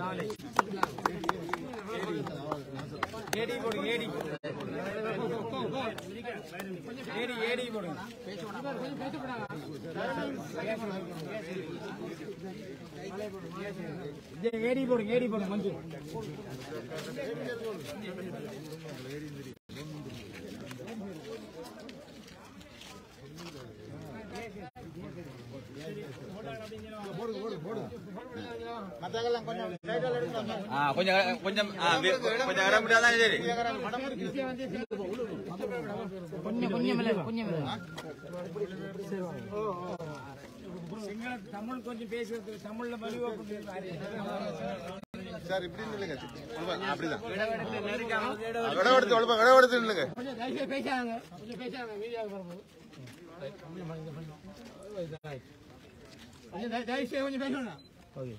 மஞ்சு கொஞ்சம் இடம் விட்டாதான் சரி. சிங்கள தமிழ் கொஞ்சம் பேசுறது தமிழ்ல மலிவா சார் இப்படின்னு இல்லைங்க, அப்படிதான் இல்லைங்க. கொஞ்சம் பேசாங்க மீடியாவுக்கு கொஞ்சம் பேசணும். ஓகே.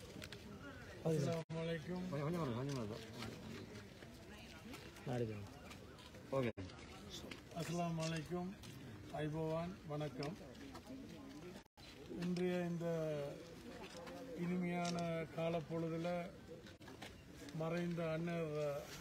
அஸ்ஸலாமு அலைக்கும், ஐபோவான், வணக்கம். இன்றைய இந்த இனிமையான காலப்பொழுதுல மறைந்த அன்னர்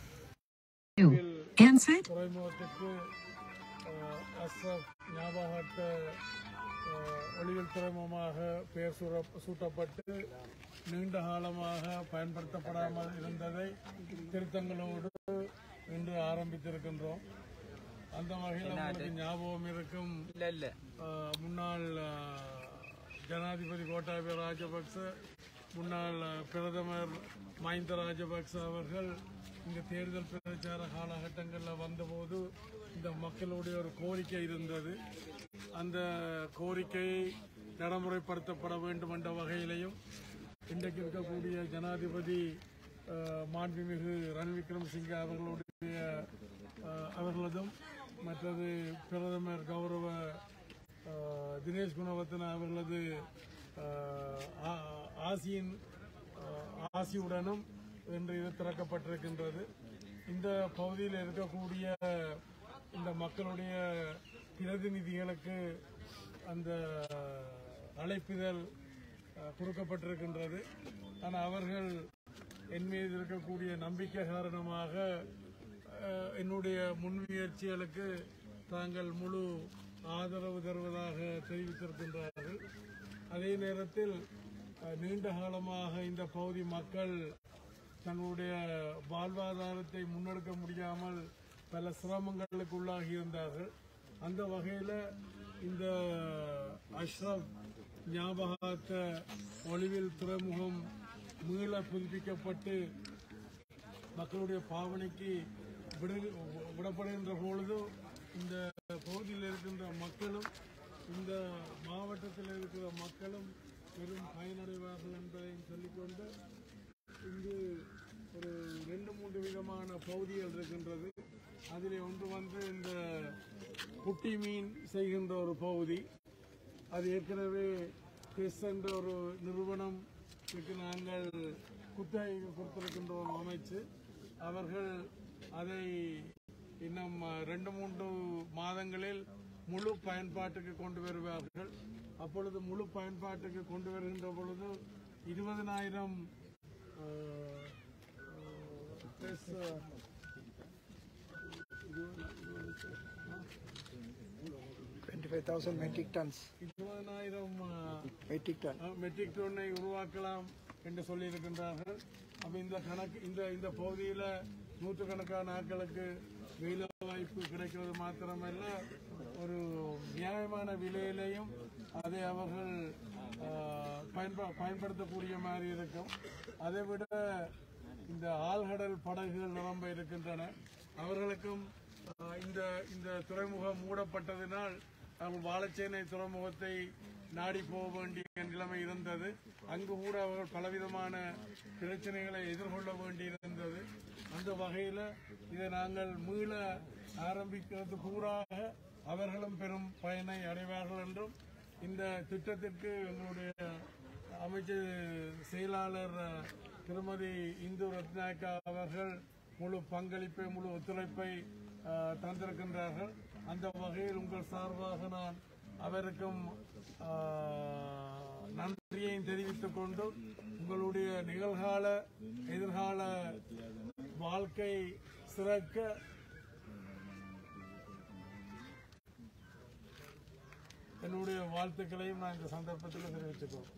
துறைமுகத்துக்கு அஸ்ரப் ஞாபகார்த்த ஒளியில் துறைமுகமாக பெயர் சூட்டப்பட்டு நீண்ட காலமாக பயன்படுத்தப்படாமல் இருந்ததை திருத்தங்களோடு இன்று ஆரம்பித்திருக்கின்றோம். அந்த வகையில் உங்களுக்கு ஞாபகம் இருக்கும், முன்னாள் ஜனாதிபதி கோட்டாபய ராஜபக்ச, முன்னாள் பிரதமர் மஹிந்த ராஜபக்ச அவர்கள் இந்த தேர்தல் பிரச்சார காலகட்டங்களில் வந்தபோது இந்த மக்களுடைய ஒரு கோரிக்கை இருந்தது. அந்த கோரிக்கையை நடைமுறைப்படுத்தப்பட வேண்டும் என்ற வகையிலையும் இன்றைக்கு இருக்கக்கூடிய ஜனாதிபதி மாண்புமிகு ரணில் விக்ரமசிங்கே அவர்களதும் மற்றது பிரதமர் கௌரவ தினேஷ் குணவர்த்தன அவர்களது ஆசியுடனும் இன்று இது திறக்கப்பட்டிருக்கின்றது. இந்த பகுதியில் இருக்கக்கூடிய இந்த மக்களுடைய பிரதிநிதிகளுக்கு அந்த அழைப்பிதழ் கொடுக்கப்பட்டிருக்கின்றது. ஆனால் அவர்கள் என் மீது இருக்கக்கூடிய நம்பிக்கை காரணமாக என்னுடைய முன்முயற்சிகளுக்கு தாங்கள் முழு ஆதரவு தருவதாக தெரிவித்திருக்கின்றார்கள். அதே நேரத்தில் நீண்ட காலமாக இந்த பகுதி மக்கள் தங்களுடைய வாழ்வாதாரத்தை முன்னெடுக்க முடியாமல் பல சிரமங்களுக்கு உள்ளாகி இருந்தார்கள். அந்த வகையில் இந்த அஷ்ரப் ஞாபகார்த்த ஒளிவில் துறைமுகம் மீள புதுப்பிக்கப்பட்டு மக்களுடைய பாவனைக்கு விடப்படுகின்ற பொழுது இந்த பகுதியில் இருக்கின்ற மக்களும் இந்த மாவட்டத்தில் இருக்கிற மக்களும் பெரும் பயனடைவார்கள் என்பதையும் சொல்லிக்கொண்டு இங்கு ஒரு 2-3 விதமான பகுதிகள் இருக்கின்றது. அதில் ஒன்று வந்து இந்த குட்டி மீன் செய்கின்ற ஒரு பகுதி. அது ஏற்கனவே டெஸ் என்ற ஒரு நிறுவனத்துக்கு நாங்கள் குத்தகைக்கு கொடுத்திருக்கின்ற ஒரு அமைச்சு. அவர்கள் அதை இன்னும் 2-3 மாதங்களில் முழு பயன்பாட்டுக்கு கொண்டு வருவார்கள். அப்பொழுது முழு பயன்பாட்டுக்கு கொண்டு வருகின்ற பொழுது 20,000 25,000 metric tons. 20,000 metric டன்னை உருவாக்கலாம் என்று சொல்லியிருக்கின்றார்கள். அப்ப இந்த பகுதியில் நூற்றுக்கணக்கான ஆட்களுக்கு வேலை வாய்ப்பு கிடைக்கிறது மாத்திரமல்ல, ஒரு நியாயமான விலையிலையும் அதை அவர்கள் பயன்படுத்தக்கூடிய மாதிரி இருக்கும். அதைவிட இந்த ஆழ்கடல் படகுகள் நிரம்ப இருக்கின்றன. அவர்களுக்கும் இந்த துறைமுகம் மூடப்பட்டதினால் அவர்கள் வாழைச்சேனை துறைமுகத்தை நாடி போக வேண்டிய நிலைமை இருந்தது. அங்கு கூட அவர்கள் பலவிதமான பிரச்சனைகளை எதிர்கொள்ள வேண்டியிருந்தது. அந்த வகையில் இதை நாங்கள் மீள ஆரம்பிக்கிறது கூறாக அவர்களும் பெரும் பயனை அடைவார்கள் என்றும், இந்த திட்டத்திற்கு எங்களுடைய அமைச்சர் செயலாளர் திருமதி இந்து ரத்நாயக்கா அவர்கள் முழு பங்களிப்பை, முழு ஒத்துழைப்பை தந்திருக்கின்றார்கள். அந்த வகையில் உங்கள் சார்பாக நான் அவருக்கும் நன்றி நன்றியையும் தெரிவித்துக் கொண்டு உங்களுடைய நிகழ்கால எதிர்கால வாழ்க்கை சிறக்க என்னுடைய வாழ்த்துக்களையும் நான் இந்த சந்தர்ப்பத்தில் தெரிவித்துக்கொள்கிறேன்.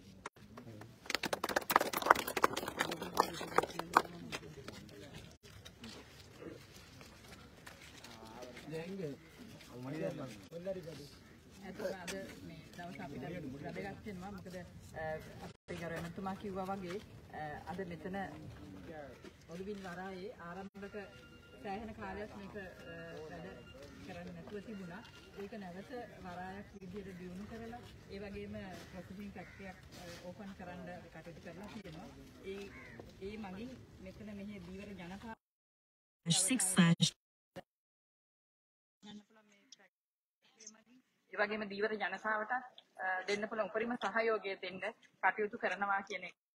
අද මේ දවස් අපිට වැදගත් වෙනවා මොකද අපේ ගරණතුමා කිව්වා වගේ අද මෙතන ඔළුවින් වරායේ ආරම්භක සෑහෙන කාලයක් මේක වැඩ කරන්න නැතුව තිබුණා. ඒක නැවත වරායක් විදිහට දියුණු කරලා ඒ වගේම ප්‍රොසෙසින් ෆැක්ටරියක් ඕපන් කරන්න කටයුතු කරලා තියෙනවා. ඒ මගින් මෙතන මෙහි දීවර ජනතා 6 ඒ වගේම දීවර ජනතාවට දෙන්න පුළුවන් උපරිම සහයෝගය දෙන්න කටයුතු කරනවා කියන එක